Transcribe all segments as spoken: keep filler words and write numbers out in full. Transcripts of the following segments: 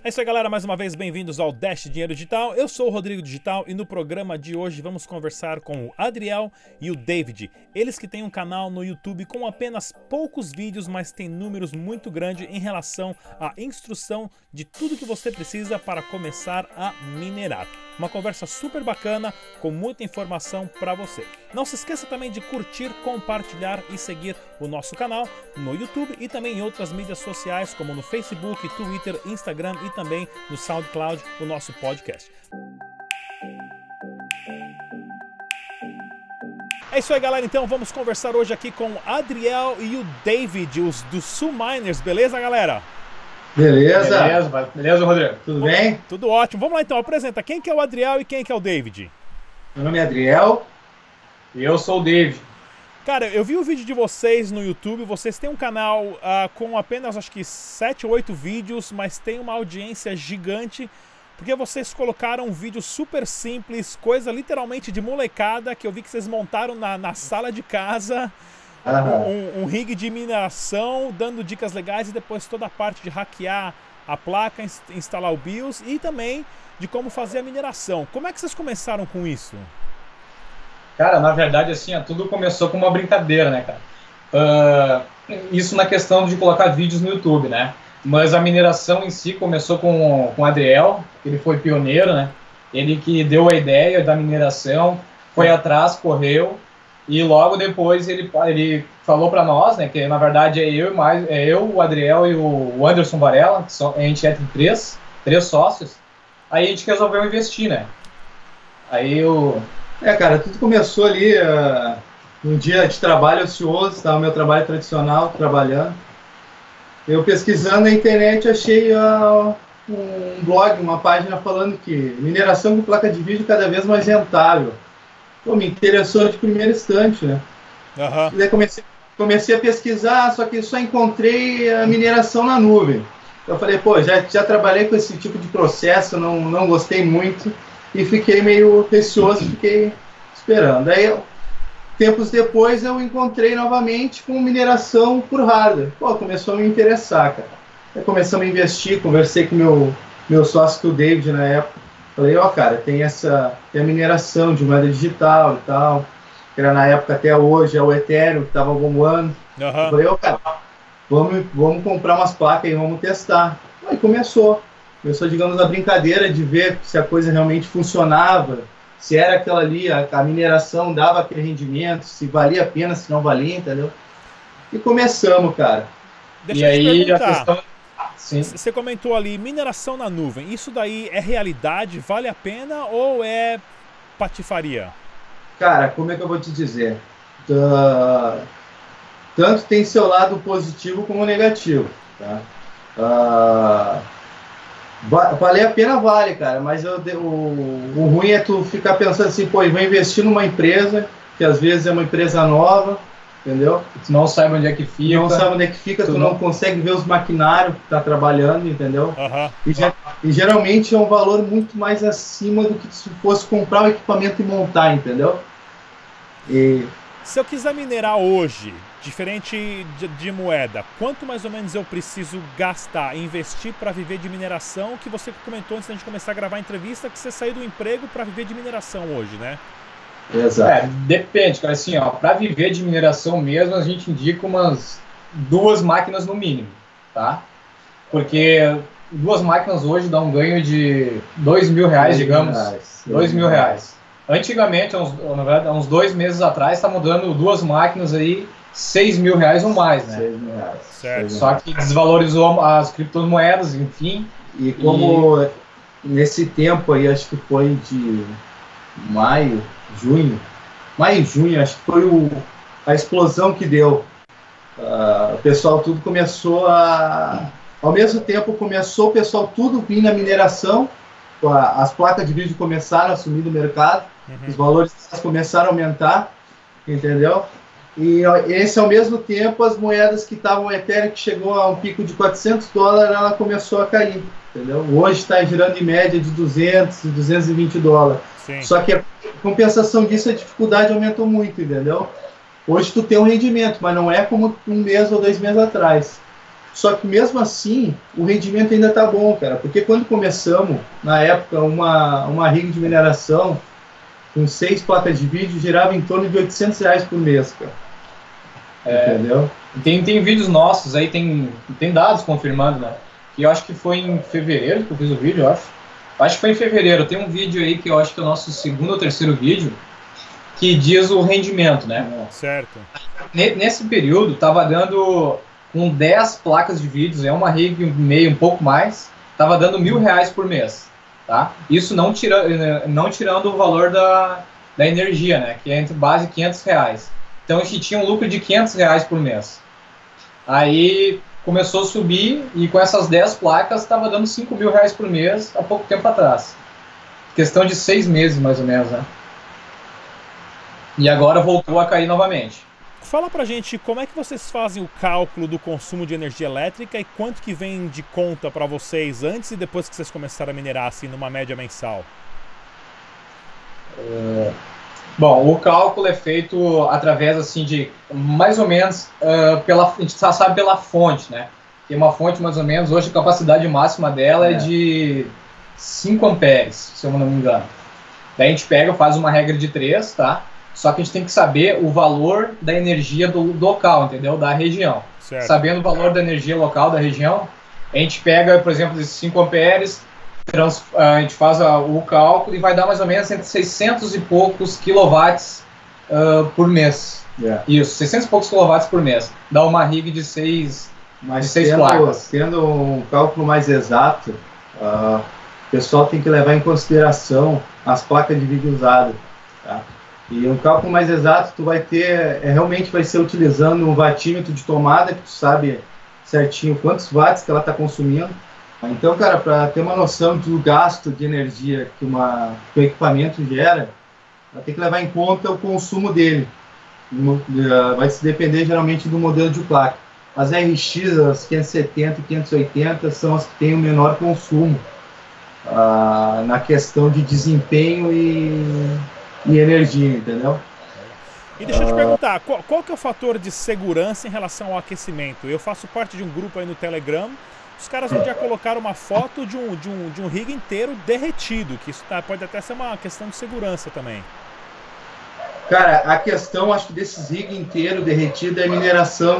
É isso aí, galera, mais uma vez bem-vindos ao Dash Dinheiro Digital. Eu sou o Rodrigo Digital e no programa de hoje vamos conversar com o Adriel e o David. Eles que têm um canal no YouTube com apenas poucos vídeos, mas tem números muito grandes em relação à instrução de tudo que você precisa para começar a minerar. Uma conversa super bacana, com muita informação para você. Não se esqueça também de curtir, compartilhar e seguir o nosso canal no YouTube e também em outras mídias sociais como no Facebook, Twitter, Instagram e também no SoundCloud, o nosso podcast. É isso aí, galera, então vamos conversar hoje aqui com o Adriel e o David, os do Sul Miners, beleza, galera? Beleza. Beleza, beleza, Rodrigo? Tudo bem? Tudo ótimo. Vamos lá então, apresenta quem que é o Adriel e quem que é o David. Meu nome é Adriel. E eu sou o David. Cara, eu vi o vídeo de vocês no YouTube, vocês têm um canal uh, com apenas acho que sete ou oito vídeos, mas tem uma audiência gigante, porque vocês colocaram um vídeo super simples, coisa literalmente de molecada, que eu vi que vocês montaram na, na sala de casa, um, um rig de mineração, dando dicas legais e depois toda a parte de hackear a placa, instalar o BIOS e também de como fazer a mineração. Como é que vocês começaram com isso? Cara, na verdade, assim, ó, tudo começou com uma brincadeira, né, cara? Uh, isso na questão de colocar vídeos no YouTube, né? Mas a mineração em si começou com, com o Adriel, ele foi pioneiro, né? Ele que deu a ideia da mineração, foi atrás, correu, e logo depois ele, ele falou para nós, né, que na verdade é eu, mais, é eu, o Adriel e o Anderson Varela, que são, a gente é três, três sócios, aí a gente resolveu investir, né? Aí o... É, cara, tudo começou ali uh, um dia de trabalho ocioso, estava meu trabalho tradicional, trabalhando. Eu pesquisando na internet achei uh, um blog, uma página falando que mineração com placa de vídeo cada vez mais rentável. Pô, me interessou de primeiro instante, né? Uhum. E daí comecei, comecei a pesquisar, só que só encontrei a mineração na nuvem. Eu falei, pô, já, já trabalhei com esse tipo de processo, não, não gostei muito. E fiquei meio receoso, fiquei esperando. Aí, tempos depois, eu encontrei novamente com mineração por hardware. Pô, começou a me interessar, cara. Aí começamos a investir, conversei com meu meu sócio, o David, na época. Falei, ó, oh, cara, tem essa tem a mineração de moeda digital e tal. Que era na época até hoje, é o Ethereum, que estava bombando. Uhum. Falei, ó, oh, cara, vamos, vamos comprar umas placas e vamos testar. Aí começou. Começou, digamos, a brincadeira de ver se a coisa realmente funcionava, se era aquela ali, a, a mineração dava aquele rendimento, se valia a pena, se não valia, entendeu? E começamos, cara. Deixa e eu te aí perguntar. a questão... Sim. Você comentou ali, mineração na nuvem, isso daí é realidade, vale a pena ou é patifaria? Cara, como é que eu vou te dizer? Uh, tanto tem seu lado positivo como negativo, tá? Uh, Valer a pena vale, cara, mas eu, o, o ruim é tu ficar pensando assim, pô, eu vou investir numa empresa, que às vezes é uma empresa nova, entendeu? Tu não sabe onde é que fica. Não sabe onde é que fica, tu, tu não, não consegue ver os maquinários que tá trabalhando, entendeu? Uhum. E, e geralmente é um valor muito mais acima do que se fosse comprar o equipamento e montar, entendeu? E... Se eu quiser minerar hoje, diferente de, de moeda, quanto mais ou menos eu preciso gastar, investir para viver de mineração, que você comentou antes da gente começar a gravar a entrevista, que você saiu do emprego para viver de mineração hoje, né? Exato. É, depende, cara, assim, ó, para viver de mineração mesmo, a gente indica umas duas máquinas no mínimo, tá? Porque duas máquinas hoje dão um ganho de dois mil reais, digamos, reais. dois mil reais. Antigamente, uns, na verdade, uns dois meses atrás, tá mudando duas máquinas aí, seis mil reais ou mais, né? seis mil reais. Certo. Só que desvalorizou as criptomoedas, enfim. E como e... nesse tempo aí, acho que foi de maio, junho, maio e junho, acho que foi o, a explosão que deu. Uh, o pessoal tudo começou a... Ao mesmo tempo começou o pessoal tudo vir na mineração, as placas de vídeo começaram a sumir do mercado, uhum. Os valores começaram a aumentar, entendeu? E esse ao mesmo tempo as moedas que estavam Ethereum, que chegou a um pico de quatrocentos dólares, ela começou a cair, entendeu? Hoje está girando em média de duzentos, duzentos e vinte dólares. Sim. Só que a compensação disso, a dificuldade aumentou muito, entendeu? Hoje tu tem um rendimento, mas não é como um mês ou dois meses atrás. Só que mesmo assim, o rendimento ainda tá bom, cara. Porque quando começamos, na época, uma, uma rig de mineração com seis placas de vídeo girava em torno de oitocentos reais por mês, cara. É, entendeu? Tem, tem vídeos nossos aí, tem, tem dados confirmando, né? Que eu acho que foi em fevereiro que eu fiz o vídeo, eu acho. Acho que foi em fevereiro. Tem um vídeo aí que eu acho que é o nosso segundo ou terceiro vídeo, que diz o rendimento, né? Certo. Nesse período, tava dando com dez placas de vídeos, é uma rig meio, um pouco mais, tava dando mil reais por mês, tá? Isso não, tira, não tirando o valor da, da energia, né? Que é entre base quinhentos reais. Então a gente tinha um lucro de quinhentos reais por mês. Aí começou a subir e com essas dez placas estava dando cinco mil reais por mês há pouco tempo atrás. Questão de seis meses mais ou menos, né? E agora voltou a cair novamente. Fala pra gente como é que vocês fazem o cálculo do consumo de energia elétrica e quanto que vem de conta para vocês antes e depois que vocês começaram a minerar, assim, numa média mensal? É... Bom, o cálculo é feito através, assim, de mais ou menos, uh, pela, a gente sabe pela fonte, né? Tem uma fonte mais ou menos, hoje a capacidade máxima dela é, é de cinco amperes, se eu não me engano. Daí a gente pega, faz uma regra de três, tá? Só que a gente tem que saber o valor da energia do, do local, entendeu? Da região. Certo. Sabendo o valor da energia local da região, a gente pega, por exemplo, esses cinco amperes, trans, a gente faz a, o cálculo e vai dar mais ou menos entre seiscentos e poucos quilowatts uh, por mês. Yeah. Isso, seiscentos e poucos quilowatts por mês. Dá uma rig de seis, Mas de seis tendo, placas. Tendo um cálculo mais exato, uh, o pessoal tem que levar em consideração as placas de vídeo usadas, tá? E um cálculo mais exato, tu vai ter, é, realmente vai ser utilizando um watímetro de tomada, que tu sabe certinho quantos watts que ela está consumindo. Então, cara, para ter uma noção do gasto de energia que, uma, que o equipamento gera, ela tem que levar em conta o consumo dele. Vai se depender geralmente do modelo de placa. As R X, as quinhentos e setenta e quinhentos e oitenta, são as que têm o menor consumo ah, na questão de desempenho e... e energia, entendeu? E deixa eu te perguntar, qual, qual que é o fator de segurança em relação ao aquecimento? Eu faço parte de um grupo aí no Telegram, os caras um dia colocaram uma foto de um, de um, de um rig inteiro derretido, que isso tá, pode até ser uma questão de segurança também. Cara, a questão, acho que desses rig inteiro derretido é mineração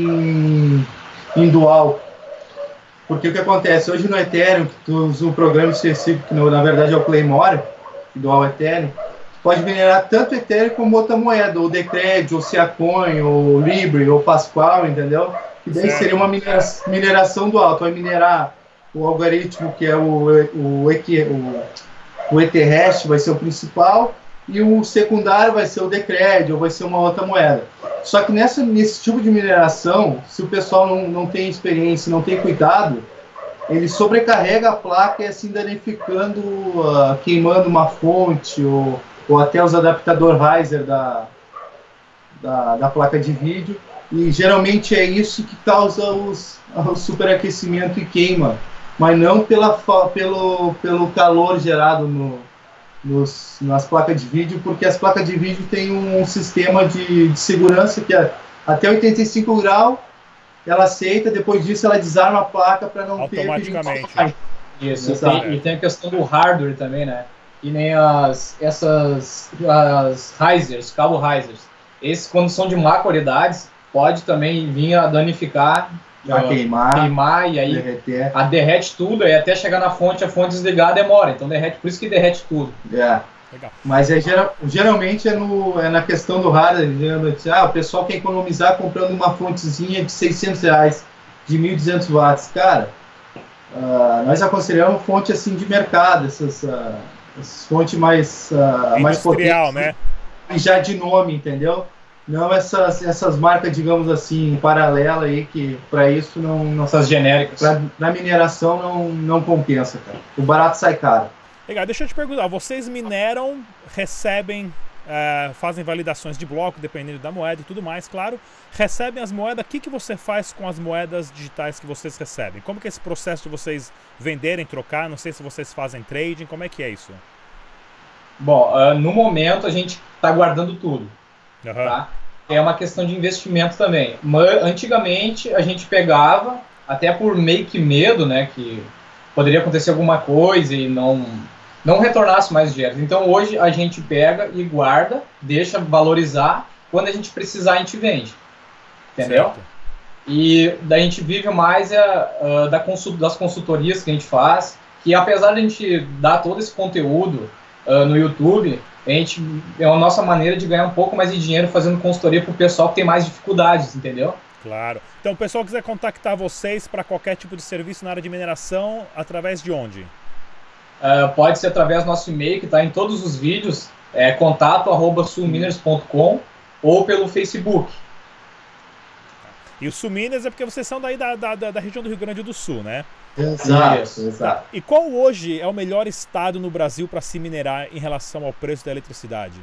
em, em dual. Porque o que acontece? Hoje no Ethereum, que tu usa um programa específico, que na verdade é o Claymore, dual Ethereum, pode minerar tanto Ethereum como outra moeda, ou Decred, ou Siacoin, ou Libre, ou Pascal, entendeu? Que daí certo. Seria uma minera mineração dual. Tu vai minerar o algoritmo que é o, o, o, o Etherhash, vai ser o principal, e o secundário vai ser o Decred, ou vai ser uma outra moeda. Só que nessa, nesse tipo de mineração, se o pessoal não, não tem experiência, não tem cuidado, ele sobrecarrega a placa e assim danificando, uh, queimando uma fonte, ou ou até os adaptador riser da, da, da placa de vídeo, e geralmente é isso que causa os, o superaquecimento e queima, mas não pela, pelo, pelo calor gerado no, nos, nas placas de vídeo, porque as placas de vídeo têm um sistema de, de segurança que é até oitenta e cinco graus, ela aceita, depois disso ela desarma a placa para não ter automaticamente. Isso, e tem, e tem a questão do hardware também, né? E nem as, essas as risers, cabo risers. Esses, quando são de má qualidade, pode também vir a danificar, a uh, queimar, queimar, e aí derreter. A derrete tudo, e até chegar na fonte, a fonte desligar demora. Então derrete, por isso que derrete tudo. É. Legal. Mas é, geral, geralmente é, no, é na questão do hardware. Ah, o pessoal quer economizar comprando uma fontezinha de seiscentos reais, de mil e duzentos watts. Cara, uh, nós aconselhamos fonte assim de mercado, essas... Uh, Essas fontes mais, uh, mais potentes, né? E já de nome, entendeu? Não essas, essas marcas, digamos assim, paralela aí, que para isso não, não... Essas genéricas. Para mineração não, não compensa, cara. O barato sai caro. Legal, deixa eu te perguntar, vocês mineram, recebem, uh, fazem validações de bloco, dependendo da moeda e tudo mais, claro. Recebem as moedas, o que, que você faz com as moedas digitais que vocês recebem? Como que é esse processo de vocês venderem, trocar? Não sei se vocês fazem trading, como é que é isso? Bom, uh, no momento a gente está guardando tudo, uhum. Tá? É uma questão de investimento também. Mas, antigamente a gente pegava, até por meio que medo, né, que poderia acontecer alguma coisa e não, não retornasse mais dinheiro. Então hoje a gente pega e guarda, deixa valorizar, quando a gente precisar a gente vende, entendeu? Certo. E daí a gente vive mais a, a, da consult, das consultorias que a gente faz, que apesar de a gente dar todo esse conteúdo uh, no YouTube, a gente, é a nossa maneira de ganhar um pouco mais de dinheiro fazendo consultoria para o pessoal que tem mais dificuldades, entendeu? Claro. Então, o pessoal quiser contactar vocês para qualquer tipo de serviço na área de mineração, através de onde? Uh, pode ser através do nosso e-mail, que está em todos os vídeos, é contato arroba sulminers ponto com, ou pelo Facebook. E o Sul Minas é porque vocês são daí da, da, da região do Rio Grande do Sul, né? Exato, Isso. exato. E qual hoje é o melhor estado no Brasil para se minerar em relação ao preço da eletricidade?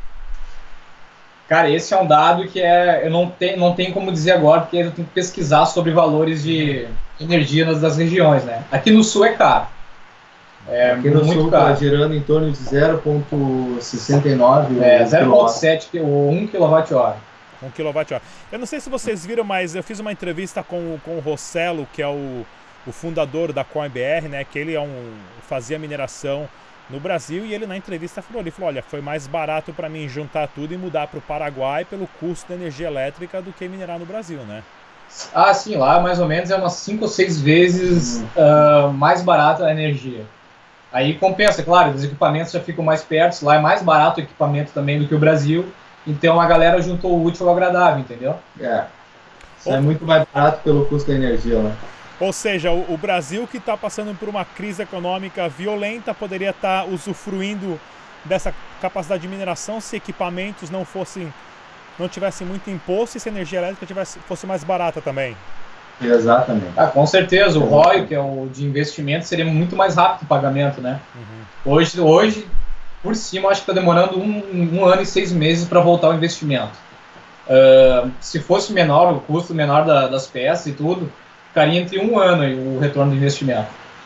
Cara, esse é um dado que é, eu não tenho, não tenho como dizer agora, porque eu tenho que pesquisar sobre valores de energia nas das regiões, né? Aqui no Sul é caro. É Aqui no muito Sul está girando em torno de zero vírgula sessenta e nove. É, zero vírgula sete ou um quilowatt-hora. Um quilowatt-hora. Eu não sei se vocês viram, mas eu fiz uma entrevista com, com o Rossello, que é o, o fundador da CoinBR, né? Que ele é um, fazia mineração no Brasil, e ele na entrevista falou, ele falou, olha, foi mais barato para mim juntar tudo e mudar para o Paraguai pelo custo da energia elétrica do que minerar no Brasil, né? Ah, sim, lá mais ou menos é umas cinco ou seis vezes uhum. uh, mais barata a energia. Aí compensa, claro, os equipamentos já ficam mais perto, lá é mais barato o equipamento também do que o Brasil. Então a galera juntou o útil ao agradável, entendeu? É. Isso é muito mais barato pelo custo da energia, né? Ou seja, o, o Brasil, que está passando por uma crise econômica violenta, poderia estar tá usufruindo dessa capacidade de mineração se equipamentos não fossem, não tivessem muito imposto e se a energia elétrica tivesse, fosse mais barata também. Exatamente. Ah, com certeza, o R O I, que é o de investimento, seria muito mais rápido o pagamento, né? Uhum. Hoje, hoje por cima, acho que está demorando um, um ano e seis meses para voltar o investimento. Uh, se fosse menor, o custo menor da, das peças e tudo, ficaria entre um ano e o retorno do investimento.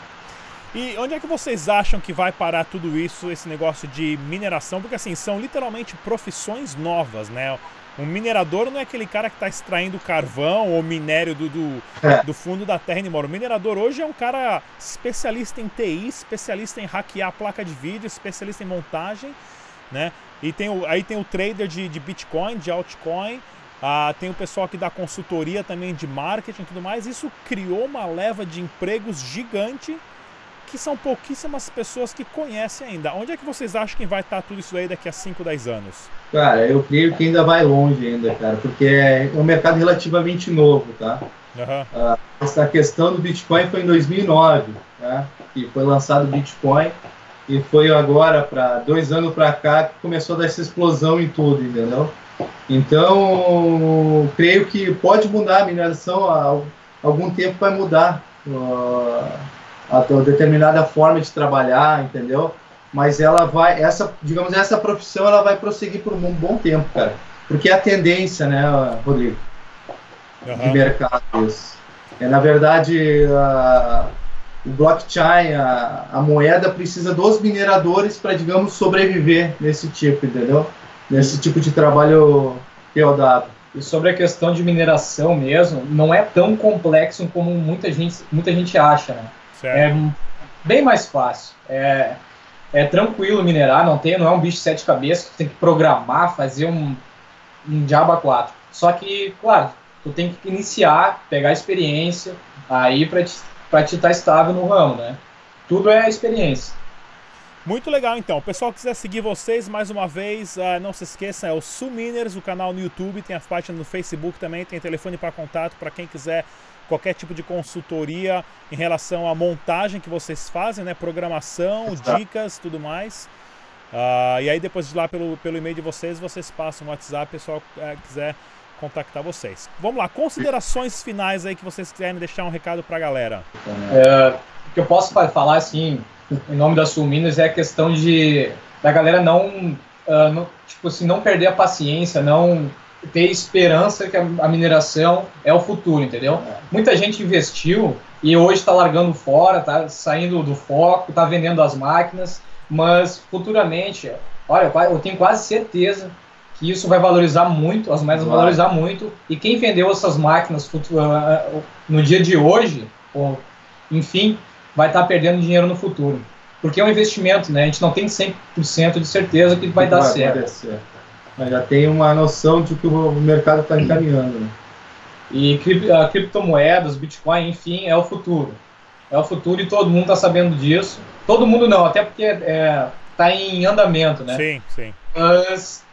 E onde é que vocês acham que vai parar tudo isso, esse negócio de mineração? Porque assim, são literalmente profissões novas, né? Um minerador não é aquele cara que está extraindo carvão ou minério do, do, é. do fundo da terra e embora. O minerador hoje é um cara especialista em T I, especialista em hackear a placa de vídeo, especialista em montagem, né? E tem o, aí tem o trader de, de Bitcoin, de altcoin, ah, tem o pessoal que dá consultoria também de marketing e tudo mais. Isso criou uma leva de empregos gigante que são pouquíssimas pessoas que conhecem ainda. Onde é que vocês acham que vai estar tudo isso aí daqui a cinco, dez anos? Cara, eu creio que ainda vai longe ainda, cara, porque é um mercado relativamente novo, tá? Uhum. Ah, essa questão do Bitcoin foi em dois mil e nove, né? Que foi lançado o Bitcoin, e foi agora, para dois anos para cá, que começou a dar essa explosão em tudo, entendeu? Então, creio que pode mudar a mineração, há algum tempo vai mudar uh, a determinada forma de trabalhar, entendeu? Mas ela vai, essa, digamos, essa profissão ela vai prosseguir por um bom tempo, cara. Porque é a tendência, né, Rodrigo? Uhum. De mercado, isso. É, na verdade, a, o blockchain, a, a moeda precisa dos mineradores para, digamos, sobreviver nesse tipo, entendeu? Nesse tipo de trabalho feudado. E sobre a questão de mineração mesmo, não é tão complexo como muita gente, muita gente acha, né? Certo. É bem mais fácil. É, é tranquilo minerar, não, tem, não é um bicho de sete cabeças que tu tem que programar, fazer um, um diabo a quatro. Só que, claro, tu tem que iniciar, pegar experiência, aí para te para te estar estável no ramo, né? Tudo é experiência. Muito legal, então. O pessoal que quiser seguir vocês, mais uma vez, uh, não se esqueça, é o Sul Miners, o canal no YouTube, tem a página no Facebook também, tem telefone para contato para quem quiser qualquer tipo de consultoria em relação à montagem que vocês fazem, né? Programação, Exato. Dicas, tudo mais. Uh, e aí depois de lá pelo, pelo e-mail de vocês, vocês passam no WhatsApp, o pessoal uh, quiser contactar vocês. Vamos lá, considerações finais aí que vocês quiserem deixar um recado para a galera. É, o que eu posso falar, assim, em nome da Sul Minas, é a questão de da galera não, uh, não, tipo assim, não perder a paciência, não ter esperança que a, a mineração é o futuro, entendeu? É. Muita gente investiu e hoje está largando fora, está saindo do foco, está vendendo as máquinas, mas futuramente, olha, eu tenho quase certeza que isso vai valorizar muito, as moedas vão Vai. valorizar muito, e quem vendeu essas máquinas futu- uh, no dia de hoje, ou, enfim, vai estar perdendo dinheiro no futuro. Porque é um investimento, né? A gente não tem cem por cento de certeza que vai dar vai, certo. Vai dar certo. Mas já tem uma noção de que o mercado está encaminhando. Né? E cri- a criptomoedas, Bitcoin, enfim, é o futuro. É o futuro e todo mundo está sabendo disso. Todo mundo não, até porque está em andamento, né? Sim, sim. Mas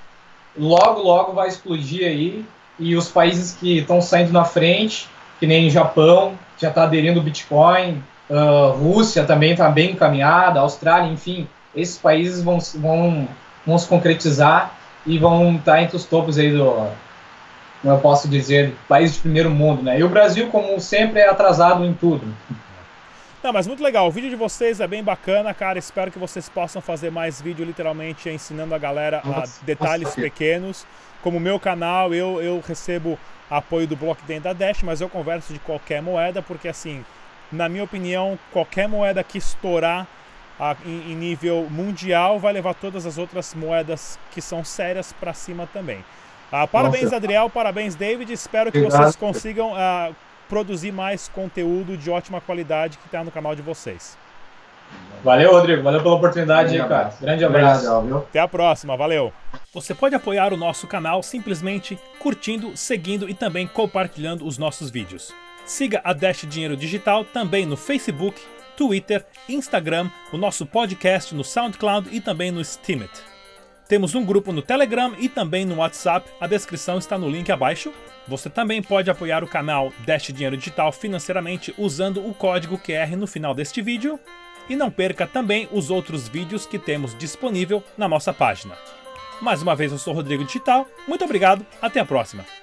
logo, logo vai explodir aí. E os países que estão saindo na frente, que nem Japão, já está aderindo ao Bitcoin, uh, Rússia também está bem encaminhada, Austrália, enfim, esses países vão, vão, vão se concretizar e vão estar entre os topos aí do, como eu posso dizer, países de primeiro mundo, né? E o Brasil, como sempre, é atrasado em tudo. Não, mas muito legal, o vídeo de vocês é bem bacana, cara, espero que vocês possam fazer mais vídeo literalmente ensinando a galera a Nossa, detalhes nossa. pequenos. Como o meu canal, eu, eu recebo apoio do Blockchain da Dash, mas eu converso de qualquer moeda, porque assim, na minha opinião, qualquer moeda que estourar a, em, em nível mundial vai levar todas as outras moedas que são sérias para cima também. Ah, parabéns, Nossa. Adriel, parabéns, David, espero que Obrigado. vocês consigam ah, produzir mais conteúdo de ótima qualidade que está no canal de vocês. Valeu, Rodrigo. Valeu pela oportunidade aí, Grande cara. abraço. Grande abraço. Obrigado, viu? Até a próxima, valeu! Você pode apoiar o nosso canal simplesmente curtindo, seguindo e também compartilhando os nossos vídeos. Siga a Dash Dinheiro Digital também no Facebook, Twitter, Instagram, o nosso podcast no SoundCloud e também no Steemit. Temos um grupo no Telegram e também no WhatsApp, a descrição está no link abaixo. Você também pode apoiar o canal Dash Dinheiro Digital financeiramente usando o código Q R no final deste vídeo. E não perca também os outros vídeos que temos disponível na nossa página. Mais uma vez eu sou o Rodrigo Digital, muito obrigado, até a próxima!